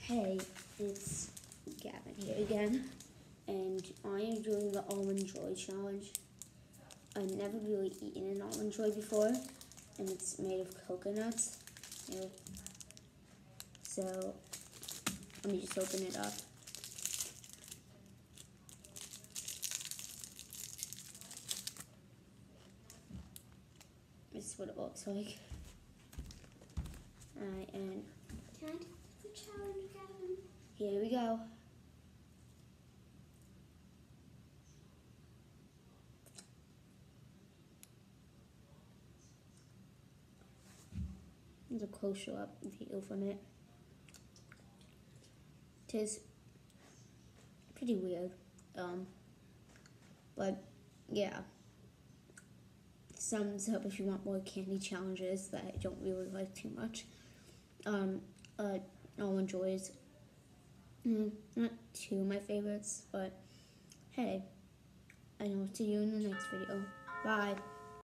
Hey, it's Gavin here again, and I am doing the Almond Joy challenge. I've never really eaten an Almond Joy before, and it's made of coconuts. Here. So, let me just open it up. This is what it looks like. Alright, and Can I do the challenge, Gavin? here we go. There's a closer up view from it. Tastes pretty weird. But yeah. Thumbs up if you want more candy challenges that I don't really like too much. Almond Joys. Not two of my favorites, but hey, I know what to do in the next video. Bye.